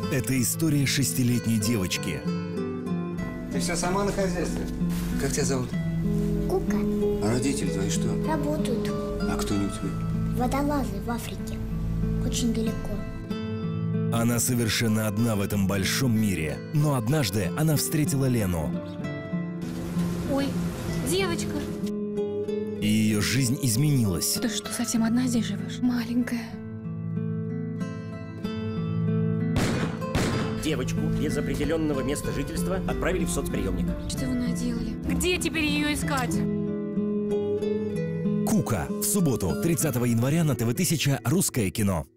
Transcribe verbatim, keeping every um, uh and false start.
Это история шестилетней девочки. Ты все сама на хозяйстве? Как тебя зовут? Кука. А родители твои что? Работают. А кто они у тебя? Водолазы в Африке. Очень далеко. Она совершенно одна в этом большом мире. Но однажды она встретила Лену. Ой, девочка. И ее жизнь изменилась. Ты что, совсем одна здесь живешь? Маленькая. Девочку без определенного места жительства отправили в соцприемник. Что вы наделали? Где теперь ее искать? Кука. В субботу, тридцатого января на тэ вэ тысяча «Русское кино».